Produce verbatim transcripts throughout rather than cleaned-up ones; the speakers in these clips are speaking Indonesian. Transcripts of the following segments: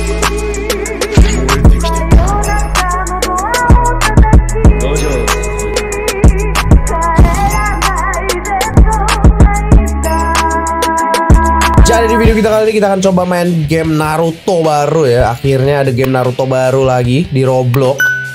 Jadi di video kita kali ini kita akan coba main game Naruto baru ya. Akhirnya ada game Naruto baru lagi di Roblox.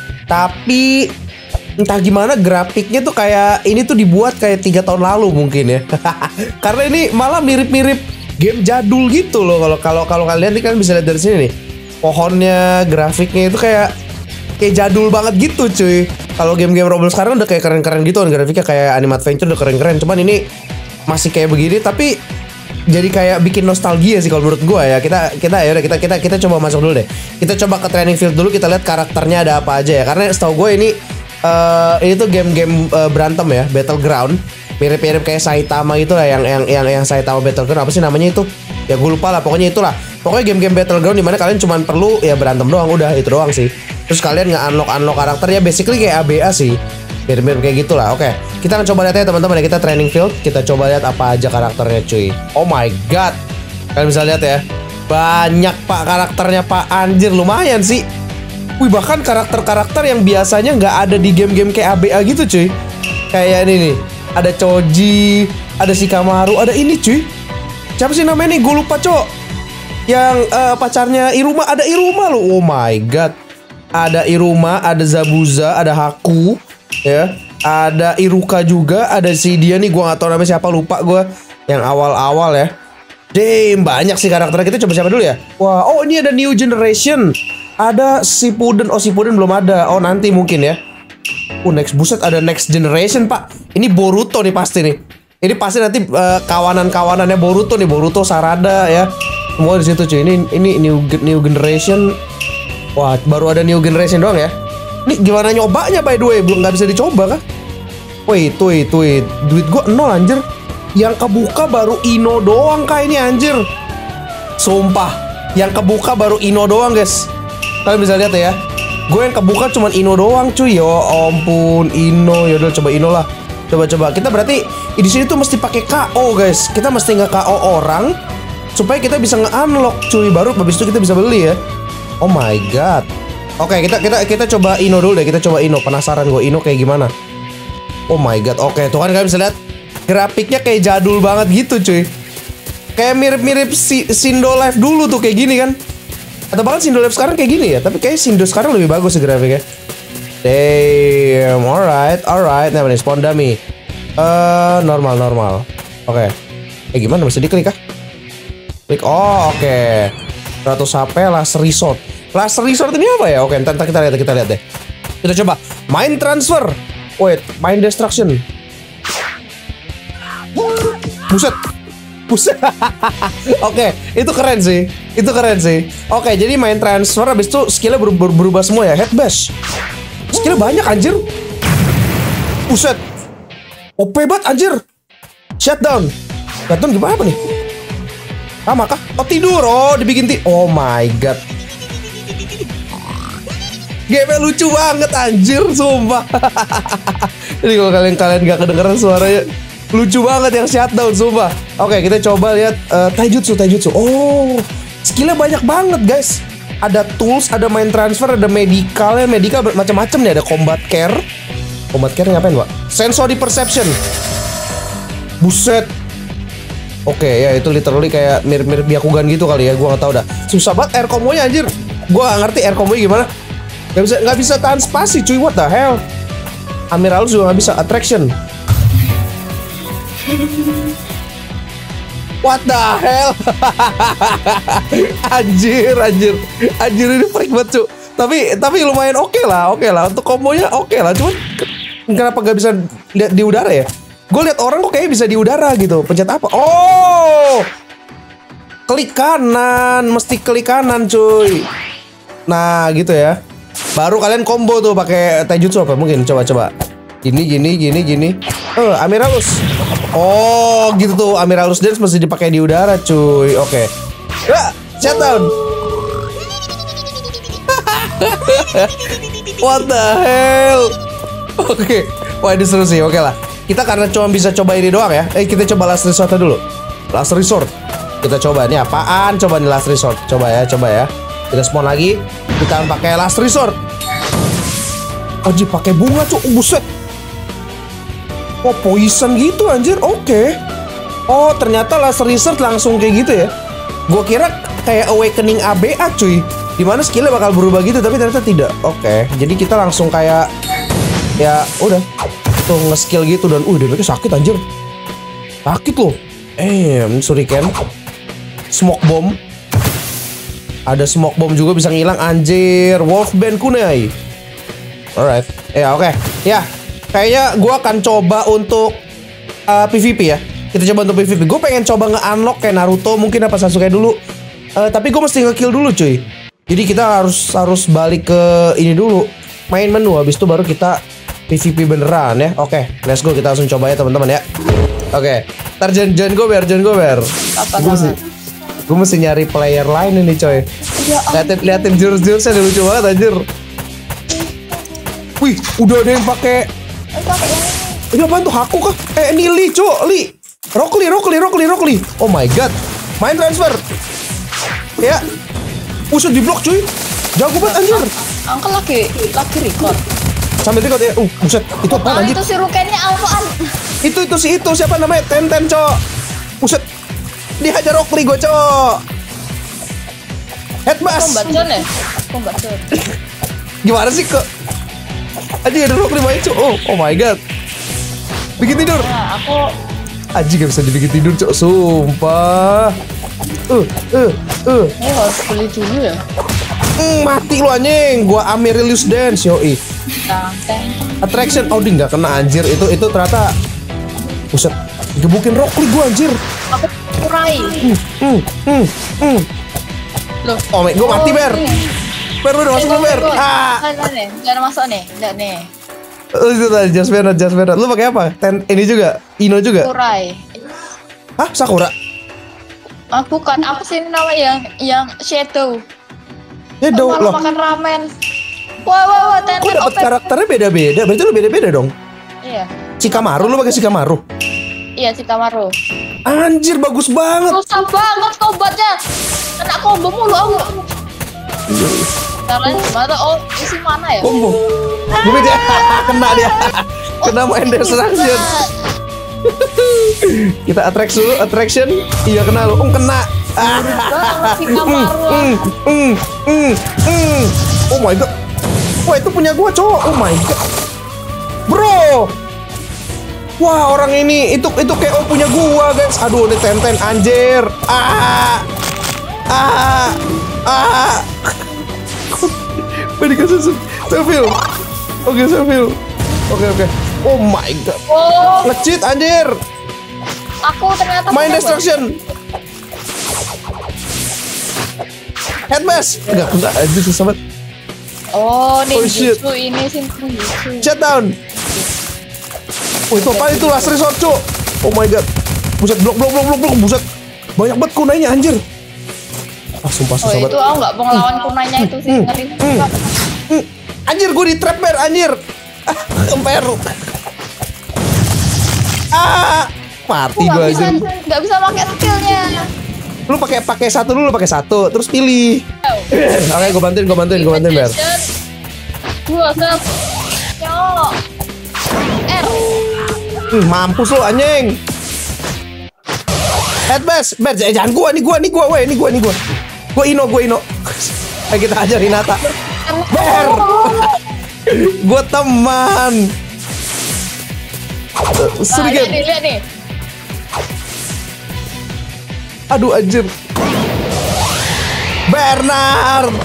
Tapi entah gimana grafiknya tuh kayak ini tuh dibuat kayak tiga tahun lalu mungkin ya. Karena ini malah mirip-mirip game jadul gitu loh. Kalau kalau kalau kalian nih kan bisa lihat dari sini nih. Pohonnya, grafiknya itu kayak kayak jadul banget gitu cuy. Kalau game-game Roblox sekarang udah kayak keren-keren gitu kan, grafiknya kayak Anime Adventure udah keren-keren. Cuman ini masih kayak begini tapi jadi kayak bikin nostalgia sih kalau menurut gue ya. Kita kita ya udah kita kita kita coba masuk dulu deh. Kita coba ke training field dulu, kita lihat karakternya ada apa aja ya. Karena setahu gue ini uh, ini tuh game-game uh, berantem ya, battleground. Mirip-mirip kayak Saitama gitu lah, yang yang yang yang Saitama Battleground apa sih namanya itu? Ya gue lupa lah, pokoknya itulah. Pokoknya game-game battleground dimana kalian cuma perlu ya berantem doang, udah itu doang sih. Terus kalian nge-unlock unlock karakternya basically kayak A B A sih. Mirip-mirip kayak gitulah. Oke, kita akan coba lihat ya teman-teman ya, kita training field, kita coba lihat apa aja karakternya cuy. Oh my god. Kalian bisa lihat ya. Banyak pak karakternya pak, anjir lumayan sih. Wih, bahkan karakter-karakter yang biasanya nggak ada di game-game kayak A B A gitu cuy. Kayak ini nih. Ada Choji, ada Shikamaru, ada ini cuy. Siapa sih namanya nih? Gue lupa cok. Yang uh, pacarnya Iruma, ada Iruma loh. Oh my god. Ada Iruma, ada Zabuza, ada Haku. Ya, ada Iruka juga, ada si dia nih, gua nggak tahu namanya siapa, lupa gua. Yang awal-awal ya. Damn, banyak sih karakternya. Kita coba siapa dulu ya? Wah, oh ini ada New Generation. Ada Shippuden. Oh, Shippuden belum ada. Oh, nanti mungkin ya. Oh, next, buset, ada Next Generation, Pak. Ini Boruto nih pasti nih. Ini pasti nanti uh, kawanan-kawanannya Boruto nih, Boruto, Sarada ya. Semua di situ cuy. Ini ini New New Generation. Wah, baru ada New Generation doang ya. Ini gimana nyobanya by the way? Belum, nggak bisa dicoba kah? Wait, wait, wait. Duit gua nol anjir. Yang kebuka baru Ino doang kah ini anjir. Sumpah. Yang kebuka baru Ino doang guys. Kalian bisa lihat ya. Gue yang kebuka cuman Ino doang cuy. Ya ampun, Ino. Yaudah coba Ino lah. Coba-coba. Kita berarti di sini tuh mesti pakai K O guys. Kita mesti nge-K O orang supaya kita bisa nge-unlock cuy. Baru habis itu kita bisa beli ya. Oh my god. Oke, kita kita kita coba Ino dulu deh. Kita coba Ino. Penasaran gue Ino kayak gimana. Oh my god. Oke, tuh kan kalian bisa lihat grafiknya kayak jadul banget gitu cuy. Kayak mirip-mirip si Shindo Live dulu tuh kayak gini kan. Atau bahkan Shindo Live sekarang kayak gini ya. Tapi kayak Shindo sekarang lebih bagus sih grafiknya. Damn. Alright, alright. Nah, ini spawn dummy. Uh, normal, normal. Oke. Eh gimana? Mesti diklik kah? Klik. Oh, oke. Okay. seratus H P last resort. Last resort ini apa ya? Oke, ntar kita lihat, kita lihat deh. Kita coba mind transfer. Wait, mind destruction. Buset. Buset. Oke, itu keren sih. Itu keren sih. Oke, jadi mind transfer habis itu skillnya ber ber berubah semua ya. Head bash. Skillnya banyak anjir. Buset. O P banget anjir. Shutdown. Shutdown gimana apa nih? Sama kah? Oh tidur. Oh dibikin ti. Oh my god. Game lucu banget anjir, sumpah. Ini kalau kalian-kalian gak kedengeran suaranya, lucu banget yang shutdown, sumpah. Oke, kita coba lihat uh, taijutsu, taijutsu. Oh, skillnya banyak banget guys. Ada tools, ada mind transfer, ada medical, ya medical macam-macam nih. Ada combat care. Combat care ngapain, Pak? Sensory perception. Buset. Oke, ya itu literally kayak mirip-mirip Byakugan gitu kali ya. Gua nggak tahu dah. Susah banget air combo-nya anjir. Gua gak ngerti air combo-nya gimana. Gak bisa, gak bisa tahan spasi cuy, what the hell. Amiralus juga gak bisa attraction. What the hell. Anjir, anjir. Anjir ini freak banget cuy. Tapi, tapi lumayan oke okay lah, oke okay lah. Untuk kombonya oke okay lah. Cuman kenapa gak bisa lihat di udara ya? Gue lihat orang kok kayaknya bisa di udara gitu. Pencet apa? Oh, klik kanan, mesti klik kanan cuy. Nah gitu ya. Baru kalian combo tuh pakai taijutsu apa mungkin, coba-coba. Gini gini gini gini. Eh, uh, Amiralus. Oh, gitu tuh Amiralus dance mesti dipakai di udara, cuy. Oke. Okay. Ya, shutdown. What the hell? Oke. Okay. Wah, ini seru sih. Oke okay lah. Kita karena cuma bisa coba ini doang ya. Eh, kita coba last resort dulu. Last resort. Kita coba ini apaan? Coba nih last resort. Coba ya, coba ya. Kita spawn lagi. Kita pakai last resort. Anjir, pakai bunga cuy. Buset. Oh, poison gitu anjir. Oke. Okay. Oh, ternyata last resort langsung kayak gitu ya. Gua kira kayak awakening A B A cuy. Dimana skillnya bakal berubah gitu, tapi ternyata tidak. Oke. Okay. Jadi kita langsung kayak ya udah tuh nge-skill gitu dan uh damage-nya sakit anjir. Sakit loh. Eh, shuriken. Smoke bomb. Ada smoke bomb juga bisa ngilang anjir. Wolfbane kunai. Alright. Ya oke. Okay. Ya. Kayaknya gue akan coba untuk uh, P V P ya. Kita coba untuk P V P. Gue pengen coba nge-unlock kayak Naruto mungkin apa Sasuke dulu. Uh, tapi gue mesti nge-kill dulu cuy. Jadi kita harus harus balik ke ini dulu. Main menu habis itu baru kita P V P beneran ya. Oke, okay, let's go, kita langsung coba ya teman-teman ya. Oke. Okay. Ntar jangan jangan gue ber, jangan gue ber. Gue mesti, gue mesti nyari player lain ini coy. Ya, liatin liatin jurus-jurusnya lucu banget anjir. Wih, udah ada yang pakai. Ini apaan tuh? Haku kah? Eh, ini Li, cu, Li. Rock Lee, Rock Lee, Rock Lee, Rock Lee. Oh my god. Main transfer. Ya. Usut di blok cuy. Jago banget anjir. Angkel lagi lagi record. Sambil record ya. Uh, buset. Itu apaan anjir? Itu si Rukennya apaan? Itu itu si itu siapa namanya? Ten-ten, cok. Buset. Dihajar Rock Lee gue, cok. Headbass. Combat zone ya? Combat zone. Gimana sih kok? Anjing ada Rock Lee main, cok. Oh, oh my god. Bikin tidur. Nah, aku Anjing gak bisa dibikin tidur, cok. Sumpah. Uh, uh, uh. Ini harus beli dulu ya. Mm, mati lu anjing. Gua Amaryllis Dance, yoi. Attraction. Oh, dia nggak kena anjir. Itu itu ternyata. Buset. Gebukin Rock Lee gua anjir. Aku kurai. Hmm, hmm, hmm, hmm. Loh. Oh, gua mati, Ber. Ber, udah masuk Ber. Ah. Nah, nih, jangan masuk nih. Lihat nih. Oh, itu tadi just Bernard, just Bernard. Lu pakai apa? Ten ini juga, Ino juga. Kurai. Hah, Sakura? Ah, bukan, aku sih nama yang yang Shadow. Shadow loh. Makan ramen. Wah, wah, wah, ten Kok dapat karakternya beda-beda? Berarti lu beda-beda dong? Iya. Shikamaru, lu pakai Shikamaru? Iya, Shikamaru. Anjir, bagus banget. Susah banget kombatnya. Kena combo mulu aku. Caranya gimana? Oh, isi mana ya? Combo. Gue beda. Kena dia. Kena main destruction. Kita attract dulu, attraction. Iya kena lu. Oh, kena. Oh my god. Wah, itu punya gua, cowok. Oh my god. Bro. Wah, orang ini itu itu kayak oh punya gua, guys. Aduh, ini ten-ten anjir. Ah. Ah. Ah. Beri kasih Seville. Oke, Seville. Oke, oke. Oh my god. Oh. Nge-cheat anjir. Aku ternyata main destruction. Headmass. Enggak, enggak anjir susah banget. Oh, nih oh, justru ini sih justru. Shutdown. Oh, itu apa itu last resort, cu. Oh my god. Buset, blok blok blok blok blok buset. Banyak banget kunainya anjir. Ah, sumpah susah banget. Oh, itu aku enggak mau ngelawan kunainya itu sih, ngeri. Anjir, gue di trap ber anjir. Kemper. Ah, mati gue aja. Enggak bisa pakai skillnya. Lu pakai pakai satu dulu, pakai satu, terus pilih. Oke, gue bantuin, gue bantuin, gue bantuin ber. Dua set. Yo. R. Hmm, mampus lu anjing. Headbass, ber, jangan gua nih, gua nih, gua, weh, ini gua, ini gua. Gua Ino, gua Ino. Ayo kita ajar Hinata. Ber. Gua teman. Sedikit. Nah, lihat nih. Aduh anjir. Bernard.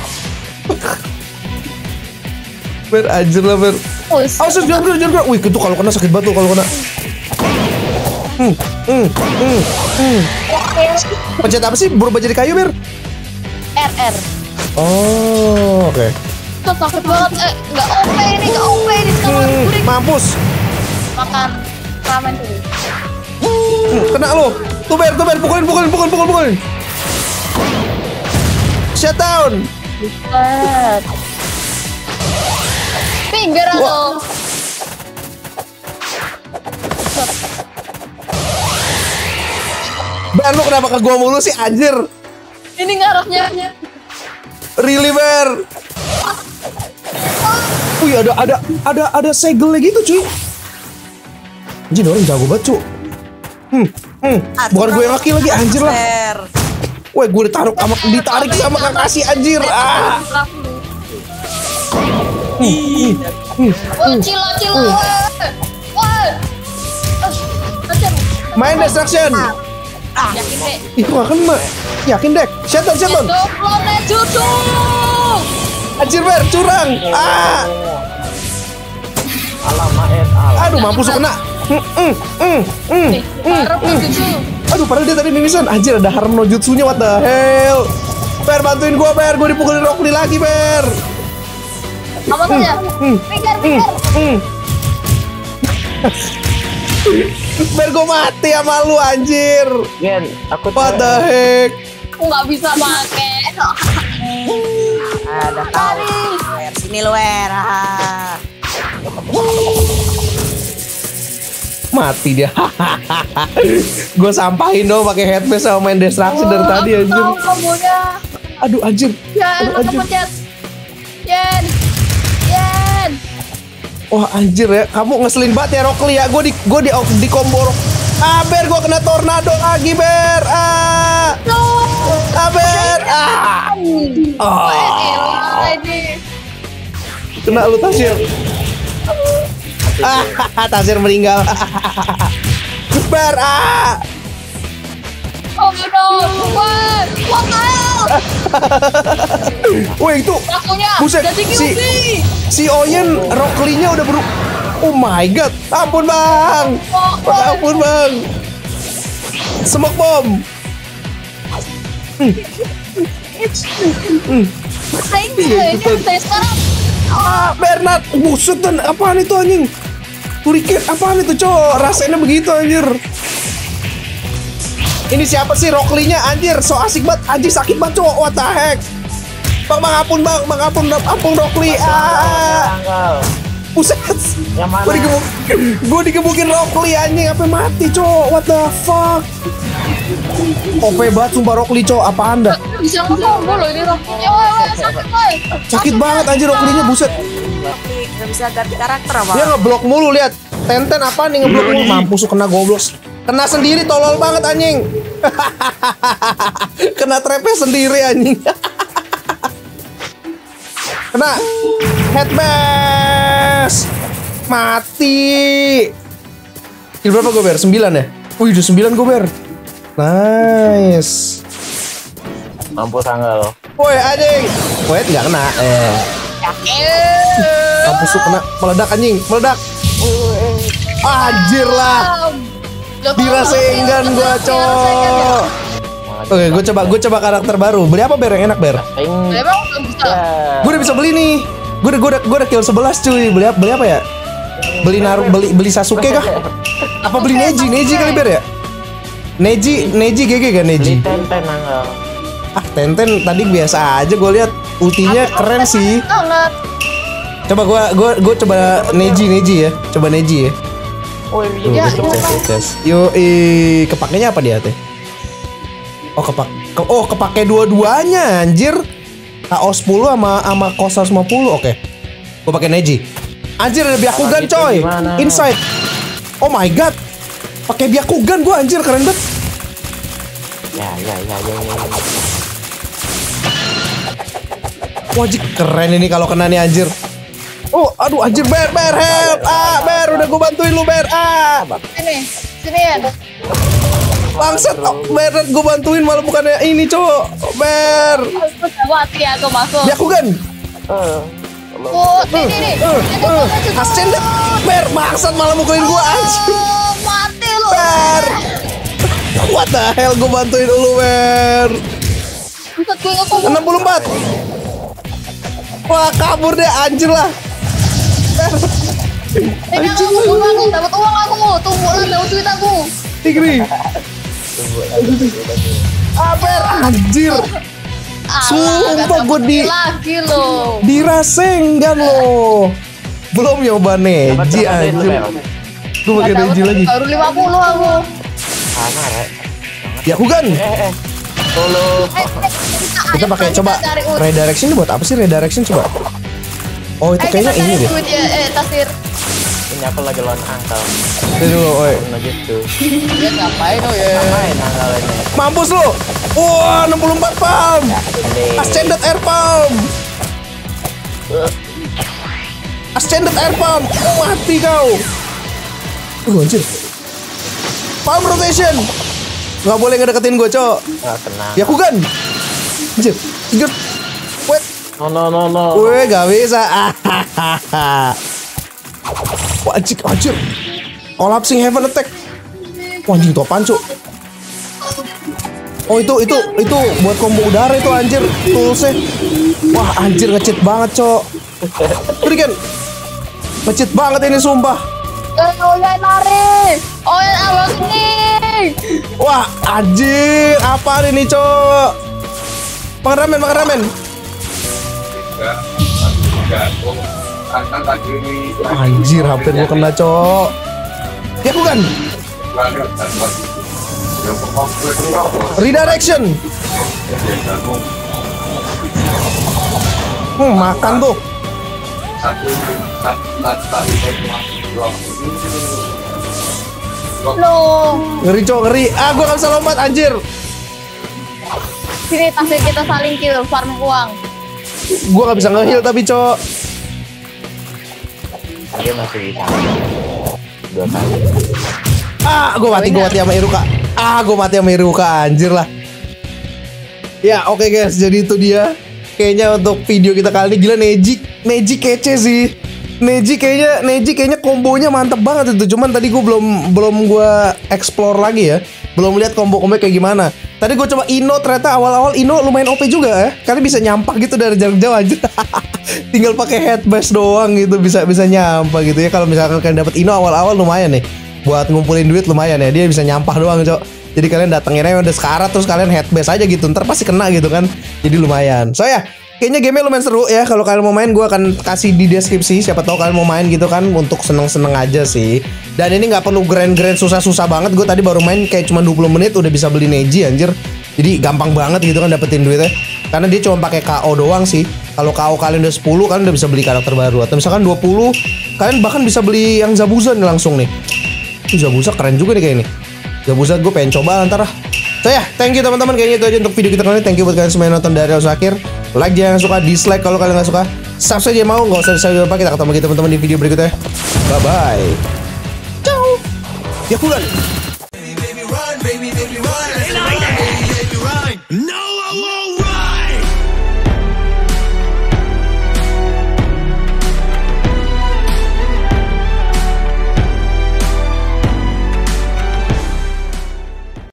Ber anjir lah ber. Oh, sus jangan jangan jangan. Wih, itu kalau kena sakit banget tuh kalau kena. Hmm, hmm, hmm, hmm. Pencet apa sih? Berubah jadi kayu ber? R R. Oh, oke. Okay. Itu sakit banget. Eh, nggak O P ini, nggak O P ini sekarang. Hmm, mampus. Makan ramen dulu. Hmm, kena lo. Tuh ber, tuh ber, pukulin, pukulin, pukulin, pukulin, pukulin. Shutdown. Buset. Pinggir atau? Ber, lu kenapa ke gua mulu sih anjir? Ini ngarahnya. Really Ber. Wih ada ada ada ada segelnya gitu cuy. Anjir orang jago banget cuy. Hmm, hmm. Bukan gue yang laki lagi anjir lah. Woi gue ditaruh sama ditarik sama Kakashi anjir. Ah. Hmm, hmm, Wah, cila cila. Wah. Main destruction. Yakin deh. Itu gak kena. Yakin dek. Seton seton. Doblone jutsu. Anjir Ber curang. Ah. Alamat alam. Aduh mampus kena. Hmm, hmm, hmm, hmm, Nih, hmm, harap hmm. jutsu. Aduh padahal dia tadi mimisan. Anjir ada harem no jutsunya, what the hell. Ber bantuin gua Ber. Gua dipukulin Rock Lee lagi Ber. Apa saja? Pikir pikir. Hmm. Ber gua mati sama lu anjir. Gen, aku What the heck. Aku nggak bisa pakai. Ada tahu. Wer, sini lu Wer. Ah. Mati dia. Gue sampahin dong pakai headbase sama main destruction dari tadi anjir. Tahu kamunya. Aduh anjir. Ya, Aduh, enak anjir. kepencet. Yen. Yen. Wah anjir ya, kamu ngeselin banget ya Rock Lee ya. Gue di gue di di combo Rock. Ah Ber, gue kena tornado lagi Ber. Ah. Ah Ber. Ah. Oh. Elah ini. Kena lu Tasir. Ah, Tasir meninggal. Ber. Ah. Oh no. Wah. Wah kail. Wih itu. Lakunya. Buset, Jadi si Kyuubi. si Oyen Rock Lee-nya udah beru. Oh my god, ampun bang, ampun bang. Smoke bomb. Hmm. Hmm. Saya ini saya sekarang. Ah, Bernard, buset dan apaan itu anjing? Hurricane, apaan itu cowok? Rasanya begitu anjir. Ini siapa sih Rock Lee-nya anjir? So asik banget, anjir sakit banget cowok. What the heck? Bang, bang ampun bang, bang ampun, ampun Rock Lee. Ah. Buset. Yang mana? Gue digebuk, gue digebukin Rock Lee anjing, sampai mati cowok. What the fuck? O P banget sumpah Rock Lee cowok, apa anda? Bisa ngomong loh ini rokoknya. Wah, wah, sakit wah. Sakit banget anjir Rock Lee-nya, buset. Gak bisa ganti karakter apa? Dia ngeblok mulu, lihat. Tenten apa nih ngeblok mulu, mampus kena goblok. Kena sendiri, tolol banget anjing. Kena trapnya sendiri anjing. Kena headbash. Mati. Kill berapa gue Ber? sembilan ya? Wih udah sembilan gue Ber. Nice. Mampus tanggal. Woi anjing. Wait nggak kena. Eh. Mampus tuh kena meledak anjing, meledak. Anjir lah. Dirasain gua cowok. Oke, gue coba gue coba karakter baru. Beli apa Ber yang enak Ber? Ting. Emang belum bisa. Gue udah bisa beli nih. Gue udah gue udah gue udah kill sebelas cuy. Beli apa beli apa ya? Beli Naruto, beli beli Sasuke kah? Apa beli Neji? Neji kali Ber ya? Neji, Neji G G kan Neji? Beli tenten tanggal. Ah, Tenten tadi biasa aja gue lihat ultinya keren sih. Banget. Coba gue gue gue coba Neji Neji ya. Coba Neji ya. Oh Tuh, iya. gue tes, gue tes. Yo, eh, kepakainya apa dia teh? Oh kepak, ke, oh kepake dua-duanya anjir. K O sepuluh sama sama K O seratus lima puluh, oke. Gue pakai Neji. Anjir ada Byakugan Gitu coy. gimana? Inside. Oh my god. Pakai Byakugan gue anjir keren banget. Ya ya ya ya ya. Wajib keren ini kalau kena nih anjir. Oh, aduh anjir Ber, Ber, help. Ah, Ber, udah gue bantuin lu Ber. Ah. Sini, sini ya. Bangsat, oh, Ber, gue bantuin malah bukannya ini cowok. Ber. Aku udah mati aku masuk. Byakugan. Eh. Oh, ini nih. Uh, Hasen deh, Ber, bangsat malah mukulin gua anjir. Oh, mati lu. Ber. What the hell, gua bantuin lu, Ber. Buset gue ngekobok. enam puluh empat. Wah, kabur deh anjir lah. Ber. Ini aku uang aku, dapat uang aku. Tunggu lah, dapat duit aku. Tigri. Ah, Ber, anjir. Sumpah gua di lagi lo. dirasenggan lo. Belum nyoba Neji anjir. Gua pakai Neji lagi. Baru lima puluh aku. Sana rek. Ya, Hugan. Eh eh. Solo. Eh, eh, bisa. Kita ayo, pakai kita coba cari ut. redirection ini buat apa sih redirection coba? Oh itu Eh, kayaknya kita ini cari deh. ut ya, eh tasir. Ini aku lagi lawan angkel. Ini dulu, oi. Nah gitu. Ya ngapain oh ya? Main angkel ini. Mampus lu. Wah, enam puluh empat pump. Ini. Ascended air pump. Ascended air pump. Mati kau. Uh, anjir. Palm rotation. Nggak boleh ngedeketin gue, Cok. Nggak kena. Ya aku kan. Anjir. Tiga. Wait. No no no no. Gue gak bisa. Wah, anjir, anjir. Collapsing heaven attack. Wah, anjing tuh apaan, Cok? Oh itu itu itu buat combo udara itu anjir toolsnya. Wah anjir nge-cheat banget, Cok. Berikan. Nge-cheat banget ini sumpah. Oh ya lari. Oh ya awal ini. Wah anjir apa ini, Cok? Makan ramen, makan ramen. Anjir hampir gua kena, Cok. Ya aku kan. Redirection. Hmm, makan tuh. Loh. Ngeri, Cok, ngeri. Ah, gua gak bisa lompat, anjir. Sini tasir kita saling kill farming uang. Gua gak bisa nge-heal tapi, Cok. Dia masih bisa. Dua kali. Ah, gua mati, gua mati sama Iruka. Ah, gua mati sama Iruka, anjir lah. Ya, oke guys, jadi itu dia. Kayaknya untuk video kita kali ini gila Neji, Neji kece sih. Neji kayaknya Neji kayaknya kombonya mantep banget itu. Cuman tadi gua belum belum gua explore lagi ya. Belum lihat combo-combo kayak gimana. Tadi gua coba Ino, ternyata awal-awal Ino lumayan O P juga ya. Karena bisa nyampak gitu dari jarak jauh aja. Tinggal pakai headbash doang gitu bisa bisa nyampak gitu ya. Kalau misalkan kalian dapat Ino awal-awal lumayan nih. Buat ngumpulin duit lumayan ya. Dia bisa nyampah doang, Cok. Jadi kalian datengin aja udah sekarat terus kalian headbash aja gitu. Ntar pasti kena gitu kan. Jadi lumayan. So ya, kayaknya gamenya lumayan seru ya. Kalau kalian mau main gue akan kasih di deskripsi. Siapa tahu kalian mau main gitu kan untuk seneng-seneng aja sih. Dan ini nggak perlu grand-grand susah-susah banget. Gue tadi baru main kayak cuma dua puluh menit udah bisa beli Neji anjir. Jadi gampang banget gitu kan dapetin duitnya. Karena dia cuma pakai K O doang sih. Kalau K O kalian udah sepuluh kalian udah bisa beli karakter baru. Atau misalkan dua puluh kalian bahkan bisa beli yang Zabuza nih langsung nih. Itu Zabuza keren juga nih kayak ini. Zabuza gue pengen coba ntar lah. So ya, thank you teman-teman. Kayaknya itu aja untuk video kita kali ini. Thank you buat kalian semua yang nonton dari awal sampai akhir. Like jangan suka, dislike kalau kalian nggak suka. Subscribe aja mau, nggak usah di-subscribe apa. Kita ketemu lagi teman-teman di video berikutnya. Bye bye. Ciao. Ya pulang. Baby, baby, run, baby, baby, run. No!